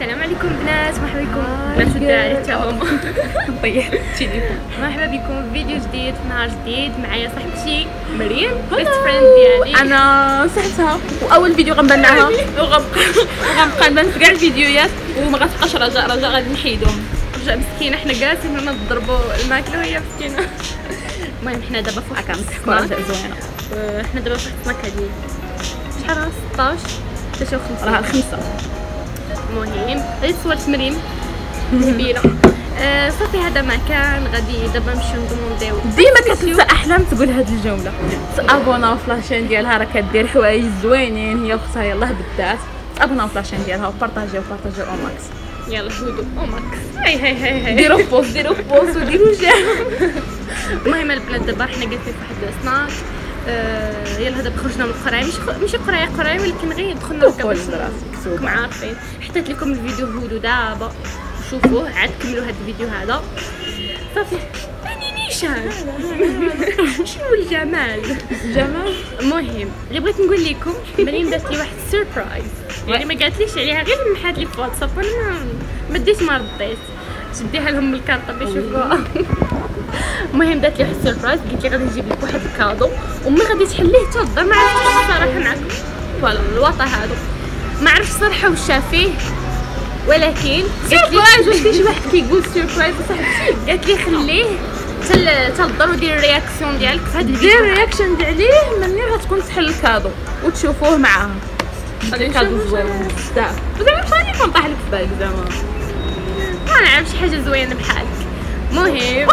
السلام عليكم بنات، مرحبا بكم بنات الدراري حتى هما. طيحت التليفون. مرحبا بكم في فيديو جديد في نهار جديد. معايا صاحبتي مريم بيست فريند ديالي. انا صحتها واول فيديو غنبان معاها وغنبقى نبان في كاع الفيديوهات وما غتبقاش رجاء غادي نحيدهم. رجاء مسكينه، حنا جالسين هنا نضربوا الماكله وهي مسكينه. المهم حنا دابا فوق كنمسحوا رجاء زوينه. حنا دابا فوق السناك هادي شحال راه 16 حتى 5 راه الخمسه. المهم هذه صورت مريم هبيله. صافي هذا مكان غادي دابا نمشيو ندومونديو. ديما كتنسى احلام تقول هاد الجمله. تابوناو في لاشين ديالها، راه كدير حوايج زوينين هي وختها يلاه بالذات. تابوناو في لاشين ديالها وبارطاجيو او ماكس. يلا هدوء او ماكس. هاي ديروا بوز وديروا جيم. المهم البنات دابا حنا جالسين في واحد السناك. يلا دابا خرجنا من القرايه، ماشي قرايه ولكن غير دخلنا راكم عارفين. حطيت لكم الفيديو هودو دابا شوفوه، عاد كملوا هذا الفيديو هذا صافي. يعني نيشان شنو الجمال. المهم اللي بغيت نقول لكم، مريم دارت لي واحد سيربرايز، يعني ما قالتليش عليها، غير محات لي في واتساب وانا ما ديت ما رديت. شديها لهم الكارطه باش يشوفوها. المهم دارت لي واحد السيربرايز، قلت لي غادي نجيب لك واحد الكادو وملي غادي تحليه تفضل. ما عرفتش الصراحه معكم فوالا الوطا هادو، ما عرفتش الصراحه واش فيه، ولكن سيربرايز. واش كاين شي واحد كيقول سيربرايز صاحبتي؟ قالت لي خليه تلضر ودير الرياكسيون ديالك في هذا الفيديو. دير الرياكشن عليه مني غتكون تحل الكادو وتشوفوه معاها. هذا الكادو زوين بزاف. زعما بحال اللي كنطيح لك في بالك زعما ما نعرف شي حاجه زوينه بحالك. المهم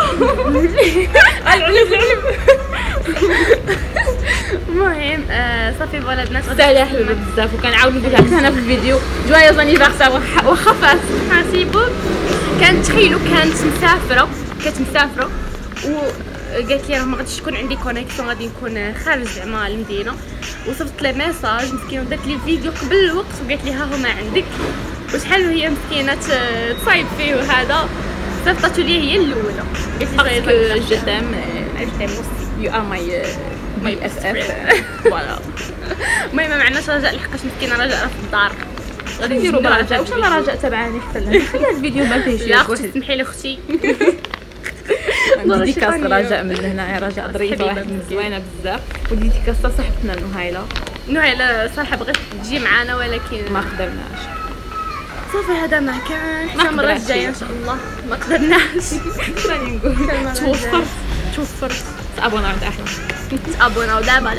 المهم صافي فوالا البنات سالا حلوه بزاف وكنعاود نقولها لك انا في الفيديو. جوايز انيفرسير واخا فات حاسيبو. كانت تخيلوا كانت مسافره وقالت لي راه ما غاديش تكون عندي كونيكسيون، غادي نكون خارج زعما المدينه، وصيفط لي ميساج مسكينه ودارت لي فيديو قبل الوقت وقالت لي ها هما عندك، وشحال وهي مسكينه تصايب فيه وهذا. صيفطاتو لي هي الاولى قالت لي جتام يو ار ماي اف فوالا. المهم ما عندناش رجاء لحقاش مسكينه رجاء راه في الدار. غادي نديرو برجاء. واش انا رجاء تبعاني حتى لهنا خلي الفيديو ما فيهش. لا اختي سمحي لي اختي. ديديكاس رجاء من هنا. يا رجاء ظريفه واحد زوينه بزاف. وديديكاس صاحبتنا نهيله صراحه بغات تجي معنا ولكن ما قدرناش. صافي هذا ما كان حتى المره الجايه ان شاء الله. ما قدرناش. راني نقول توفرت. تابوناو عند احلام. تابوناو دابا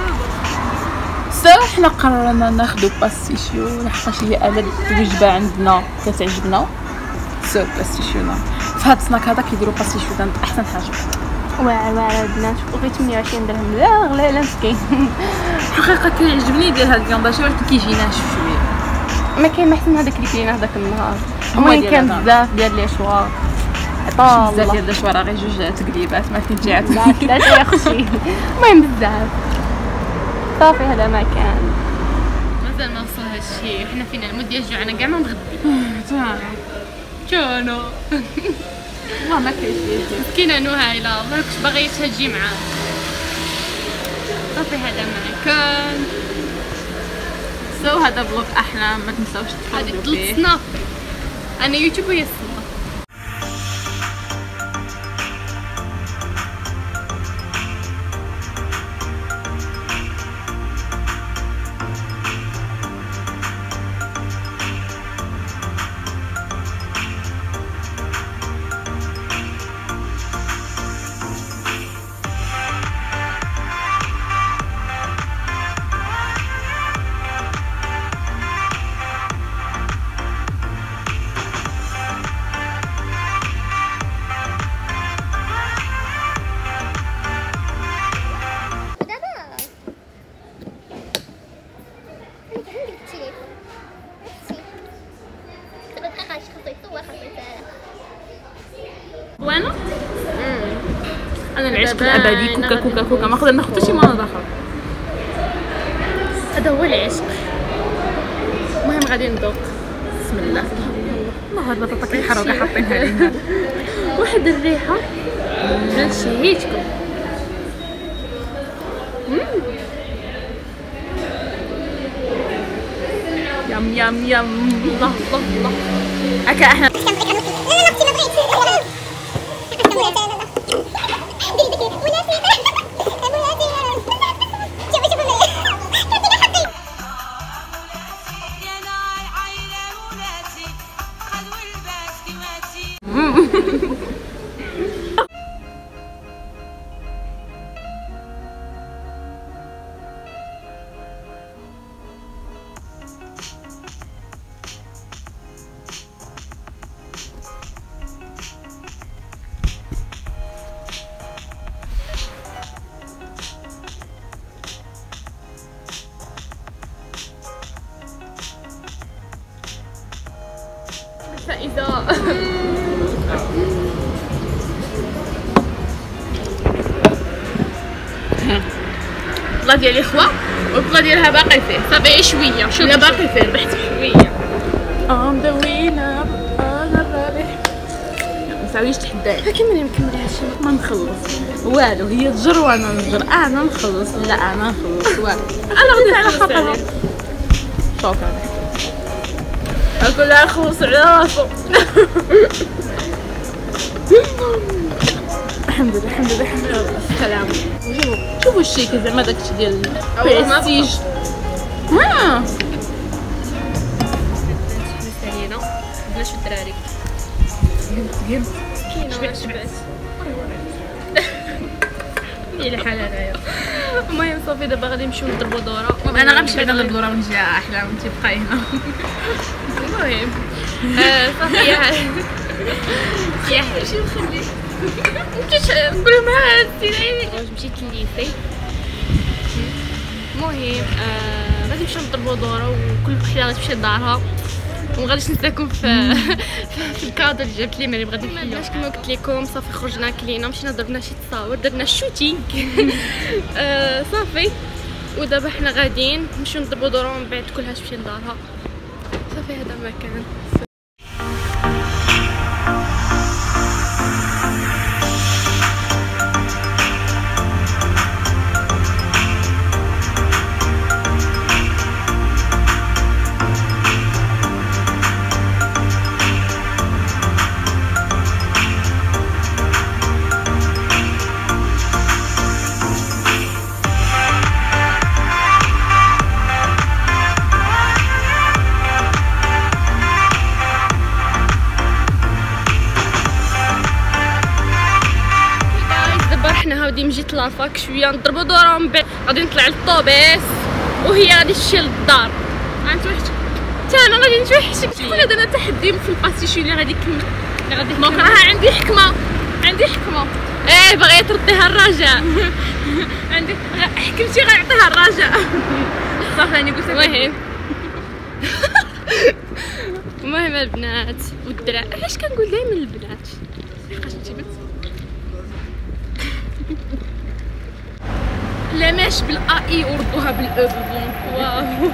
حنا قررنا ناخذ باستيشيو لحقاش هي اله الوجبه عندنا كتعجبنا. باستيشيونا في هاد السناك هذا كيديروا باستيشيو احسن حاجه. واعره البنات وغير 28 درهم. لا غلا لا مسكين. حقيقه كيعجبني ديال هاد اليوم باش ولكن كيجي ناشف شويه. ما كاين ما احسن هذاك اللي كاين هذاك النهار. المهم كان بزاف ديال لي شوا عطا بزاف ديال لي شوا، راه غير جوج تقليبات ما فهمتش عاد. لا يا اختي. المهم بزاف. صافي هذا ما كان مازال ما وصل هادشي. حنا فينا المود ديال الجوع، انا كاع ما مغدي. كانوا والله ما كاينش مسكينه نهيله والله كنت باغيه تجي معانا. صافي هذا ما كان. هذا فلوق احلام، ما تنساوش تفضلوا فيه. هذه سناب انا يوتيوب وهي سناب. وانا انا العشق الابدي كوكا ما نقدر ناخذ حتى شي مره اخر. هذا هو العشق. المهم غادي نذوق. بسم الله. والله هاد البطاطا كيحرقوا كاع حاطينها علينا. واحد الريحه ما شهيتكم. يم يم يم. الله الله الله. هكا احنا فإذا البلا ديال الاخوه والبلا ديالها باقي فيه. صافي شويه شوف لا باقي فيه ربحتي شويه. دوينا انا الرابح. ما تعاوديش تحداي. كملي هادشي ما نخلص والو. هي تجر وانا نجر. انا نخلص لا انا نخلص والو. انا غديت على خاطرها. شوف انا كلها نخلص على راسو. الحمد لله الحمد لله الحمد لله. سلام. شوفوا الشيك زعما داكشي ديال بريستيج. ها سالينا بلاش الدراري تقيل. شبعت الى حال هنايا. المهم صافي دابا غادي نمشيو نضربوا دوره. انا غنمشي بعدا نضرب دوره ونجي احلام انت بقاي هنا. المهم صافي يا شي نخليك مكنتش نقول لهم هادي مشيت للليسي. المهم غادي نمشيو نضربوا دوره وكل وحده غتمشي لدارها وما غاديش نساكم في الكادر اللي جابت لي مريم غادي نحلو. باش كما قلت لكم صافي خرجنا كلينا مشينا ضربنا شي تصاور درنا شوتينغ. صافي ودابا حنا غاديين نمشيو نضربوا دوره ومن بعد كلها تمشي لدارها. صافي هذا ما كان. غادي نجي لافاك شويه نضربوا دوره من بعد غادي نطلع للطوبيس وهي غادي تمشي للدار. غنتوحشك حتى انا غادي نتوحشك. شكون هذا انا تحدي في الباستيشي اللي غادي يكمل اللي غادي دونك راه عندي حكمه باغيه ترديها الرجاء. عندي حكمتي غيعطيها الرجاء. صافي راني قلت المهم البنات والدراري. علاش كنقول دائما البنات؟ حقاش جبت لا ماشي بالاي وردوها بالاو. واو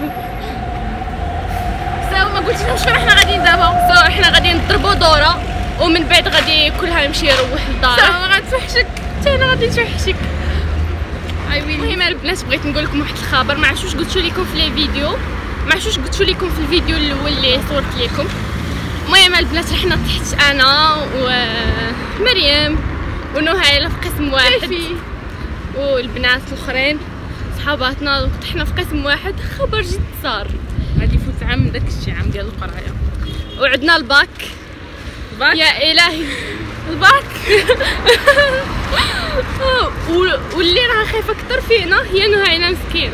ساو ما قلتي لهمش فين حنا غاديين دابا؟ سو حنا غادي نضربوا دوره ومن بعد غادي كلها يمشي يروح للدار. ساو ما غتوحشك حتى انا غادي نتوحشك. المهم البنات بغيت نقول لكم واحد الخبر ما عرفتش واش قلت لكم في لي فيديو ما عرفتش واش قلت لكم في الفيديو الاول اللي صورت لكم. المهم البنات حنا تحت انا ومريم ونهيله في قسم واحد والبنات الاخرين صحاباتنا حنا في قسم واحد. خبر جد صار غادي يفوت عام داك الشيء عام ديال القرايه وعندنا الباك يا الهي الباك. واللي راه خايفه اكثر فينا هي نهيله مسكين.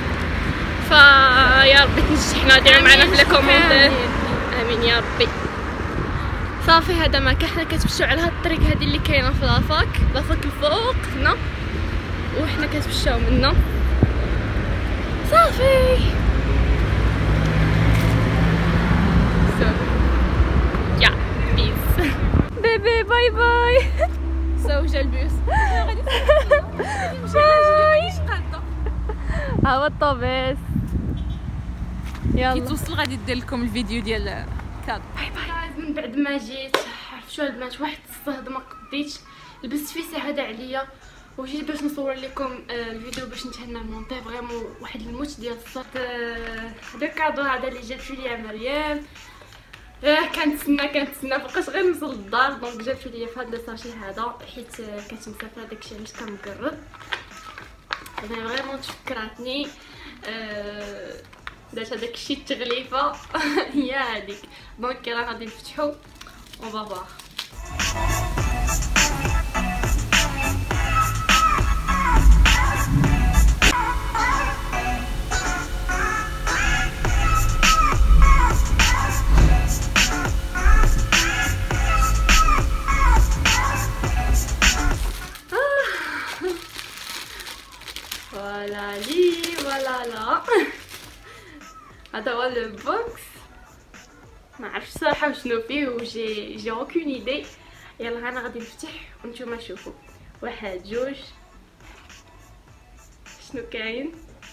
فيا ربي تنجحنا ديروا معنا في الكومنتات. امين يا ربي. صافي هذا ما كان. حنا كتمشيو على هاد الطريق هذه اللي كاينه في لافاك الفوق هنا وحنا كنتمشاو منا. صافي يا بيس بيبي باي باي. جا البيس غادي ها هو الطوبيس. يلا كي توصل غادي دير لكم الفيديو ديال كادو. باي باي. من بعد ما جيت عرفتوا البنات واحد الصهد ما قديتش لبست فيه سي هذا عليا وجيت باش نصور لكم الفيديو باش نتهنى المونتاج فريمون واحد الموت ديال الصوت. هذا كادو هذا اللي جابتو ليا مريم. كنتسنى بقاش غير نوصل للدار، دونك جابتو ليا في هذا الساشي هذا حيت كنت مسافره داكشي علاش كنقرب. انا فريمون تفكراتني داك هذاك الشيء التغليفه هي هذيك. دونك راه غادي نفتحو اون فافوار. فوالا لي فوالا لا هذا هو البوكس. ما عرفتش صراحه شنو فيه وجي اوكون ايدي. يلا انا غادي نفتح وانتوما شوفوا. واحد جوج شنو كاين؟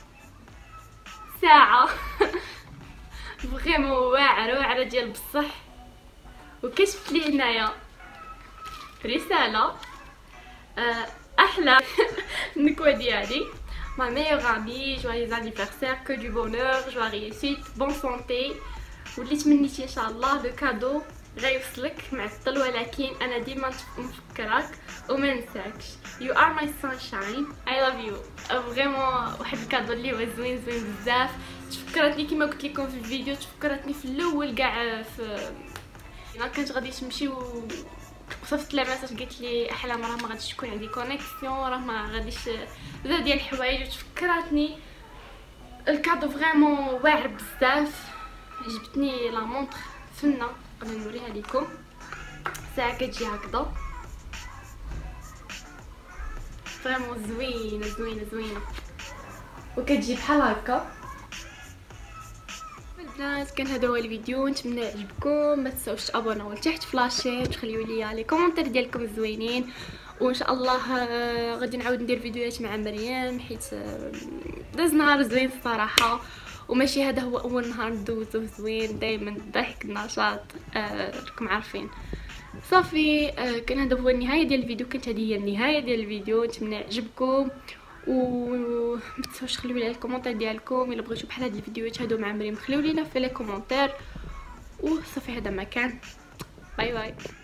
ساعه فريمون واعره ديال بصح. وكشفت لي هنايا رساله احلى النكوه ديالي. ما meilleure amie, joyeux anniversaire, que du bonheur, joie réussite, bonne santé. واللي تمنيتي ان شاء الله لو كادو غيوصلك معطل، ولكن انا ديما نفكرك وما ننساكش. You are my sunshine, I love you. فريمون واحد الكادو اللي هو زوين بزاف. تفكرتني كما قلت لكم في الفيديو، تفكرتني في الاول كاع في ما كانت غادي تمشي وصفت لها ميساج قالت لي احلام راه ما غاديش تكون عندي كونيكسيون، راه ما غاديش بزاف ديال الحوايج. وتفكراتني الكادو فريمون واعر بزاف. عجبتني لا مونطر فنه، غادي نوريها لكم. ساعه كتجي هكذا فريمون زوينه وكتجي بحال هكا. البنات كان هذا هو الفيديو، نتمنى يعجبكم. ما تنساوش تابوناو لتحت في لاشين، تخليو لي لي كومونتير ديالكم الزوينين. وان شاء الله غادي نعاود ندير فيديوهات مع مريم حيت داز نهار زوين الصراحه، وماشي هذا هو اول نهار ندوزوه زوين. دائما الضحك النشاط راكم عارفين. صافي كان هذا هو النهايه ديال الفيديو، كانت هذه هي النهايه ديال الفيديو. نتمنى يعجبكم وما تنساوش تخليو لي الكومونتير ديالكم الا بغيتو بحال هاد الفيديوهات هادو مع مريم. خليو لينا في لي كومونتير وصافي. هذا ما كان. باي باي.